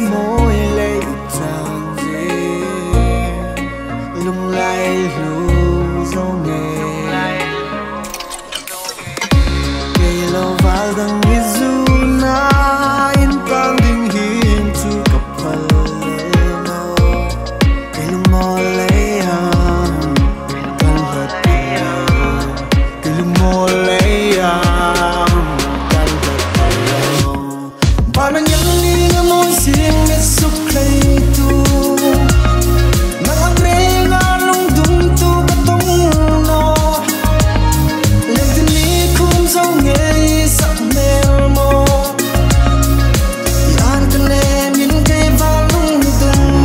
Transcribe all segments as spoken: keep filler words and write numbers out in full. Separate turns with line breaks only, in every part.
môi lấy chàng dê lung lay lù dâu nghề cây lâu vào đằng như du na in tang ding hin chu cặp phật no cây lung môi lấy ham căn vật cây lung môi lấy ham căn vật ba nàng nhẫn đi ngắm môi xiên biết xúc lấy tu nàng ăn rê ngã lung tung tu bắt tông no lên từ ní khung dâu nghề sắc mèo mò an cần em nhìn cây va lung tung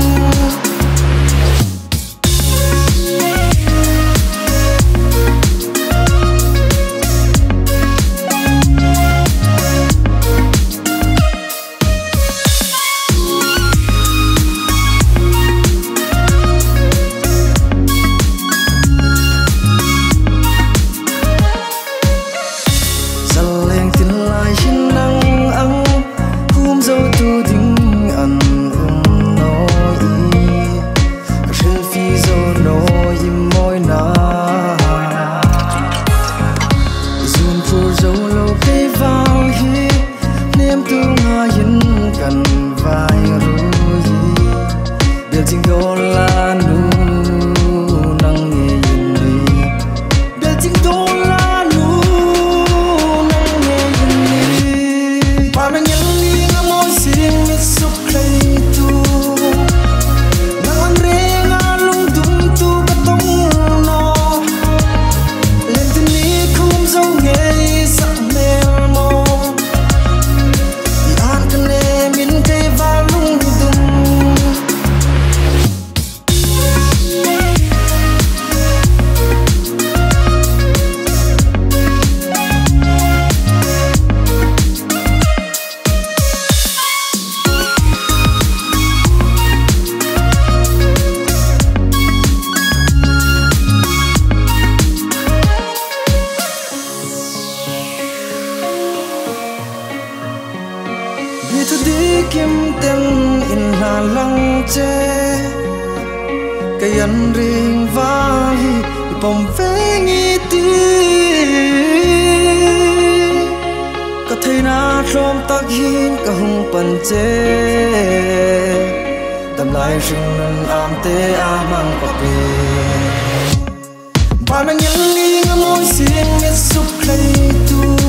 tu đi kiếm tên in hà lăng chê cây ăn riêng vai bồng vẽ nghi ti có thấy na trong tắc hin cả hung bần chê tầm lại rừng nâng am tê a mang bạc bê ba nàng nhẫn đi ngắm môi xiên biết xúc lấy tu